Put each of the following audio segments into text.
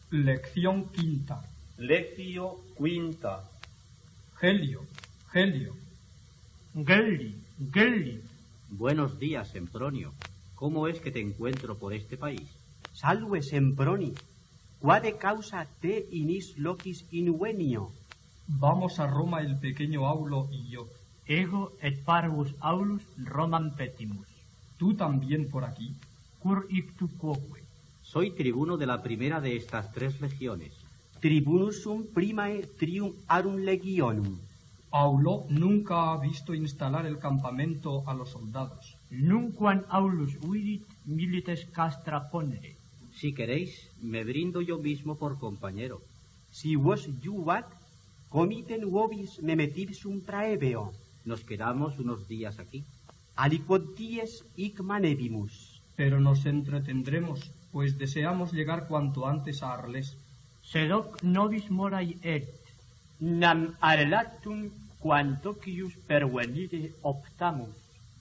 Lección quinta. Lectio quinta. Gelio, Gelio. Gelli. Buenos días, Sempronio. ¿Cómo es que te encuentro por este país? Salve, Semproni. Quade causa te inis locis invenio? Vamos a Roma el pequeño Aulo y yo. Ego et parvus Aulus Romam petimus. ¿Tú también por aquí? Cur ictu quoque. Soy tribuno de la primera de estas 3 legiones. Tribunus sum primae trium arum legionum. Aulo nunca ha visto instalar el campamento a los soldados. Nunquam Aulus vidit milites castra ponere. Si queréis, me brindo yo mismo por compañero. Si vos juvat, comiten vobis memetipsum praeveo. Nos quedamos unos días aquí. Aliquod dies hic manebimus. Pero nos entretendremos, pues deseamos llegar cuanto antes a Arles. Sed hoc nobis morai et. Nam arelatum quantocius pervenire optamus.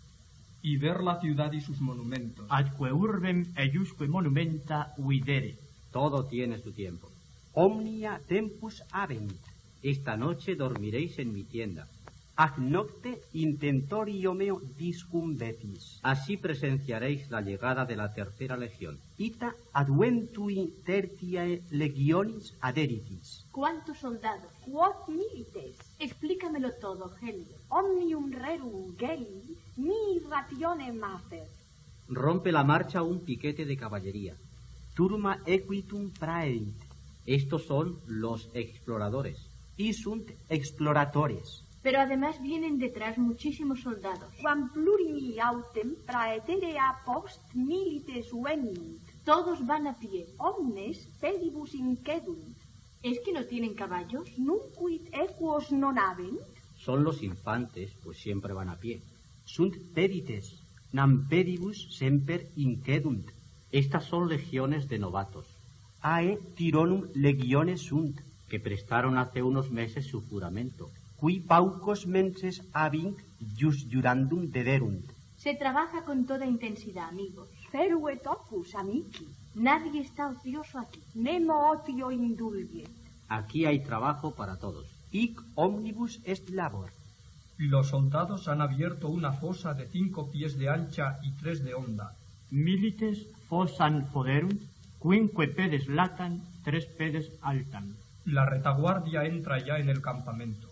Y ver la ciudad y sus monumentos. Atque urbem eiusque monumenta videre. Todo tiene su tiempo. Omnia tempus habent. Esta noche dormiréis en mi tienda. Ac nocte intentorio meo discumbetis. Así presenciaréis la llegada de la 3ª legión. Ita adventui tertiae legionis aderitis. ¿Cuántos soldados? Quod milites? Explícamelo todo, Gelio. Omnium rerum Gelli, mi ratione mater. Rompe la marcha un piquete de caballería. Turma equitum praerit. Estos son los exploradores. Y sunt exploratores. Pero además vienen detrás muchísimos soldados. Quam plurimi autem praeterea post milites veniunt. Todos van a pie. Omnes pedibus incedunt. ¿Es que no tienen caballos? Nunquid equos non habent. Son los infantes, pues siempre van a pie. Sunt pedites, nam pedibus semper incedunt. Estas son legiones de novatos. Ae tironum legiones sunt. Que prestaron hace unos meses su juramento. Qui paucos menses habint jus jurandum dederunt. Se trabaja con toda intensidad, amigos. Feruet opus, amici. Nadie está ocioso aquí. Nemo ocio indulget. Aquí hay trabajo para todos. Hic omnibus est labor. Los soldados han abierto una fosa de 5 pies de ancha y 3 de honda. Milites fossam foderunt, quinque pedes latam, 3 pedes altam. La retaguardia entra ya en el campamento.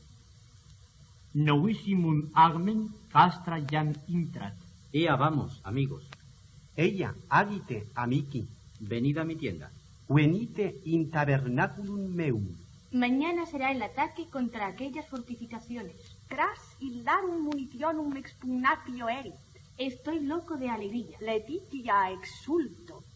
Novissimum agmen castra jam intrat. Ea, vamos, amigos. Ella, agite, amici. Venid a mi tienda. Venite in tabernaculum meum. Mañana será el ataque contra aquellas fortificaciones. Cras illarum munitionum expugnatio erit. Estoy loco de alegría. Letitia exulto.